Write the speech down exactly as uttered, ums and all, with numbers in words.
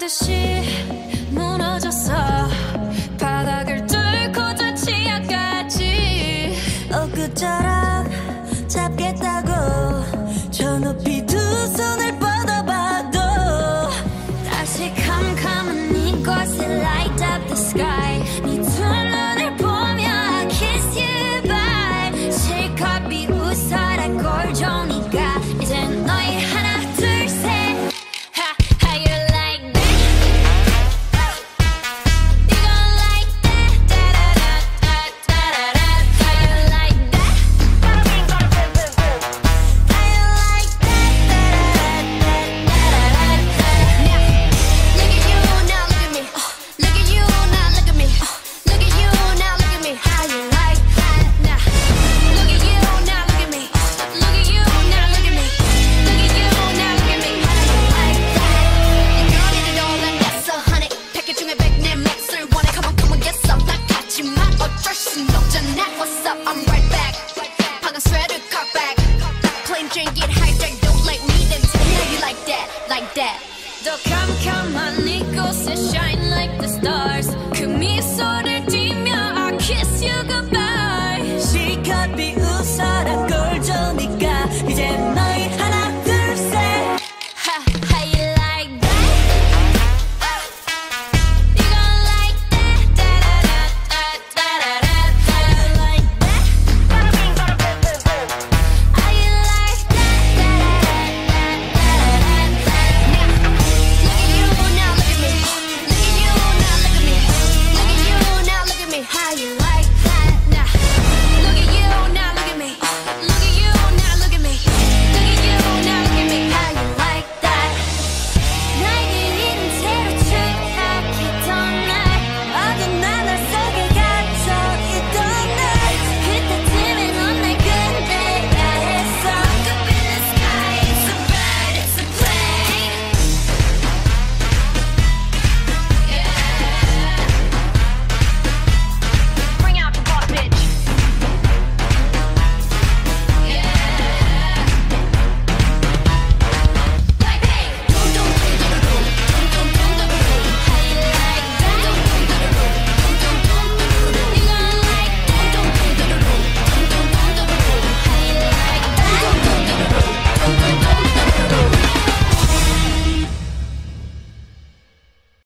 듯이 무너졌어. 바닥을 뚫고 저 치아까지. 엊그처럼 잡겠다고 저 높이 두 손을 뻗어봐도 다시 캄캄한 이곳에 light up the sky. 네 두 눈을 보며 I kiss you bye. 실컷 비웃어라 꼴좋으니까 이젠 너희 하나 둘 셋. Ha, how you like that? You gon' like that? Da-da-da-da-da-da-da. How you like that? How you like that? Da-da-da-da-da-da-da-da. Now, look at you, now look at me. Look at you, now look at me. Look at you, now look at me. How you like that? Now, look at you, now look at me. Look at you, now look at me. Look at you, now look at me. How you like that? Your girl need it all and that's a hundred. 패키지 중에 백 내 몫을 원해. Come on, come on, get some. 나같지만 어쩔 순 없잖아. What's up? I'm right back. 방금 sweater cut back. Plain Jane get hijack. Don't like me, then tell me how you like that, like that. 더 캄캄한 이곳에 shine like the stars. 그 미소를 띠며 I kiss you goodbye.